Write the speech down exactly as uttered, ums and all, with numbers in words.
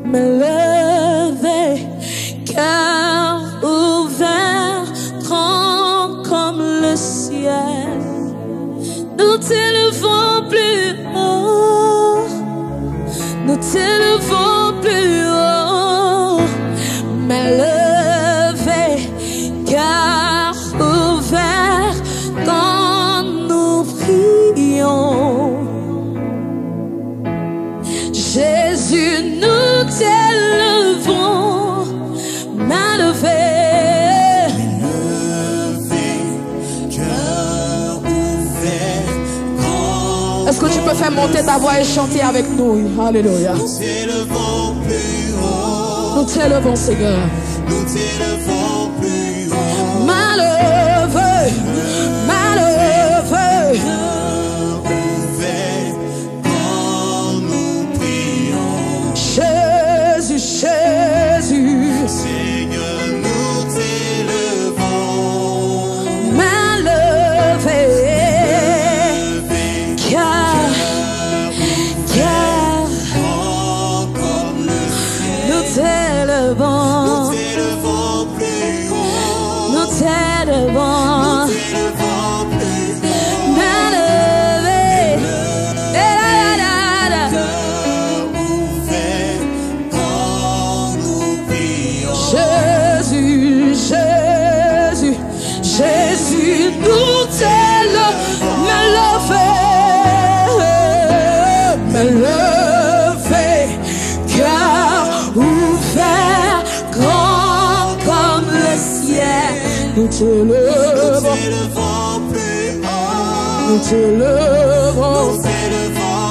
me lever, cœur ouvert, grand comme le ciel. Nous t'élevons plus haut, nous t'élevons plus haut, me lever, cœur ouvert, quand nous prions. Jésus, nous t'élevons, main levée, cœur ouvert. Est-ce que tu peux faire monter ta voix et chanter avec nous? Alléluia. Nous t'élevons plus haut. Nous t'élevons, Seigneur. Nous t'élevons plus haut. Main levée, main levée. Jésus, Jésus, Seigneur, nous t'élevons, main levée, cœur, cœur, comme le ciel. Nous t'élevons, nous t'élevons plus haut, nous t'élevons, nous t'élevons plus haut, main levée, Jésus, Jésus, Jésus, nous t'élevons, me lever, me lever, cœur ouvert, grand comme le ciel. Nous t'élevons, nous t'élevons plus haut, nous t'élevons, nous t'élevons